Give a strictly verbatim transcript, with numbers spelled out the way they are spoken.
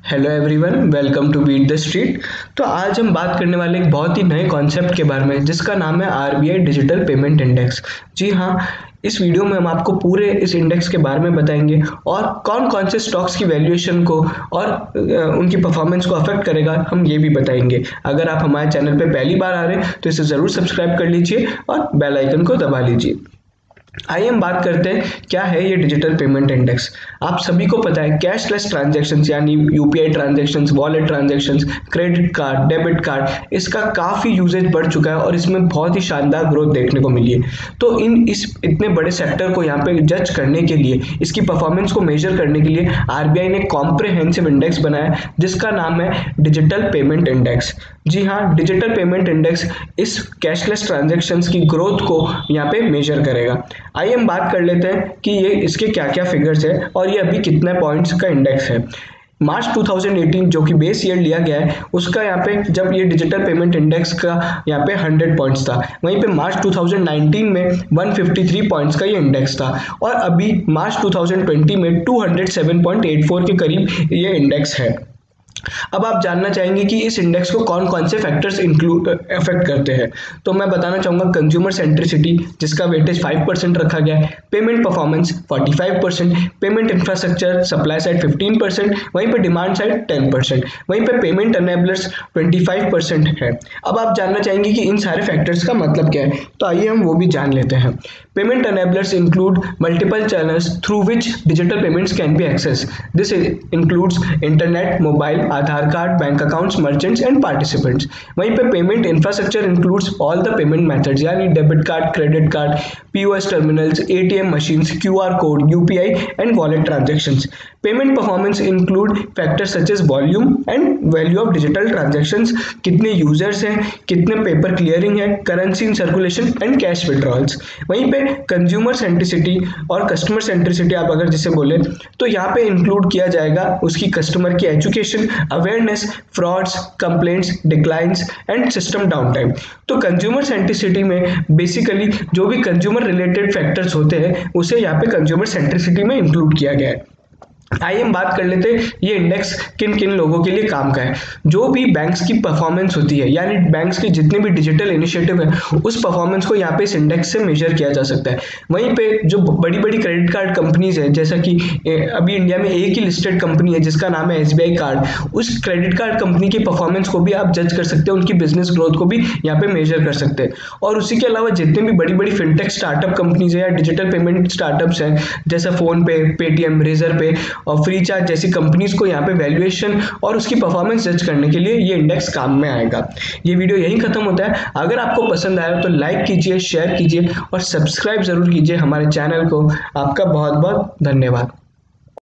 Hello everyone, welcome to beat the street. तो आज हम बात करने वाले एक बहुत ही नए कॉन्सेप्ट के बारे में जिसका नाम है आरबीआई डिजिटल पेमेंट इंडेक्स। जी हाँ, इस वीडियो में हम आपको पूरे इस इंडेक्स के बारे में बताएंगे और कौन कौन से स्टॉक्स की वैल्यूएशन को और उनकी परफॉर्मेंस को अफेक्ट करेगा हम ये भी बताएंगे। अगर आप हमारे चैनल पे पहली बार आ रहे हैं तो इसे ज़रूर सब्सक्राइब कर लीजिए और बेल आइकन को दबा लीजिए। आइए हम बात करते हैं क्या है ये डिजिटल पेमेंट इंडेक्स। आप सभी को पता है कैशलेस ट्रांजैक्शंस यानी UPI transactions, wallet transactions, credit card, debit card, इसका काफ़ी यूजेज बढ़ चुका है और इसमें बहुत ही शानदार ग्रोथ देखने को मिली है। तो इन इस इतने बड़े सेक्टर को यहाँ पे जज करने के लिए, इसकी परफॉर्मेंस को मेजर करने के लिए आरबीआई ने कॉम्प्रिहेंसिव इंडेक्स बनाया जिसका नाम है डिजिटल पेमेंट इंडेक्स। जी हाँ, डिजिटल पेमेंट इंडेक्स इस कैशलेस ट्रांजैक्शंस की ग्रोथ को यहाँ पे मेजर करेगा। आइए हम बात कर लेते हैं कि ये इसके क्या क्या फिगर्स है और ये अभी कितने पॉइंट्स का इंडेक्स है। मार्च दो हज़ार अठारह जो कि बेस ईयर लिया गया है, उसका यहाँ पे जब ये डिजिटल पेमेंट इंडेक्स का यहाँ पे सौ पॉइंट्स था, वहीं पे मार्च दो हज़ार उन्नीस में एक सौ तिरेपन पॉइंट्स का ये इंडेक्स था और अभी मार्च दो हज़ार बीस में दो सौ सात पॉइंट आठ चार के करीब ये इंडेक्स है। अब आप जानना चाहेंगे कि इस इंडेक्स को कौन कौन से फैक्टर्स इंक्लूड अफेक्ट करते हैं, तो मैं बताना चाहूँगा कंज्यूमर सेंट्रिसिटी जिसका वेटेज पाँच परसेंट रखा गया है, पेमेंट परफॉर्मेंस पैंतालीस percent, payment infrastructure supply side पंद्रह परसेंट, वहीं पे डिमांड साइड दस परसेंट, वहीं पे पेमेंट एनेबलर्स पच्चीस परसेंट है। अब आप जानना चाहेंगे कि इन सारे फैक्टर्स का मतलब क्या है, तो आइए हम वो भी जान लेते हैं। Payment enablers include multiple channels through which digital payments can be access. This includes internet, mobile, Aadhaar card, bank accounts, merchants and participants. वहीं पे payment infrastructure includes all the payment methods यानी debit card, credit card, POS terminals, ATM machines, QR code, UPI and wallet transactions. Payment performance include factors such as volume and value of digital transactions, कितने users हैं, कितने paper clearing है, currency in circulation and cash withdrawals. वहीं पे consumer centricity और customer centricity आप अगर जिसे बोले तो यहाँ पे इंक्लूड किया जाएगा उसकी कस्टमर की education, awareness, frauds, complaints, declines and system down time. तो कंज्यूमर सेंट्रिसिटी में बेसिकली जो भी कंज्यूमर रिलेटेड फैक्टर्स होते हैं उसे यहाँ पे कंज्यूमर सेंट्रिसिटी में इंक्लूड किया गया है। आइए हम बात कर लेते हैं ये इंडेक्स किन किन लोगों के लिए काम का है। जो भी बैंक्स की परफॉर्मेंस होती है यानी बैंक्स के जितने भी डिजिटल इनिशिएटिव है उस परफॉर्मेंस को यहाँ पे इस इंडेक्स से मेजर किया जा सकता है। वहीं पे जो बड़ी बड़ी क्रेडिट कार्ड कंपनीज है, जैसा कि अभी इंडिया में एक ही लिस्टेड कंपनी है जिसका नाम है एसबीआई कार्ड, उस क्रेडिट कार्ड कंपनी की परफॉर्मेंस को भी आप जज कर सकते हैं, उनकी बिजनेस ग्रोथ को भी यहाँ पे मेजर कर सकते हैं। और उसी के अलावा जितने भी बड़ी बड़ी फिनटेक स्टार्टअप कंपनीज है या डिजिटल पेमेंट स्टार्टअप्स हैं जैसा फोन पे, पेटीएम, रेजर पे और फ्रीचार्ज जैसी कंपनीज को यहाँ पे वैल्यूएशन और उसकी परफॉर्मेंस जज करने के लिए ये इंडेक्स काम में आएगा। ये वीडियो यहीं खत्म होता है। अगर आपको पसंद आया तो लाइक कीजिए, शेयर कीजिए और सब्सक्राइब जरूर कीजिए हमारे चैनल को। आपका बहुत बहुत धन्यवाद।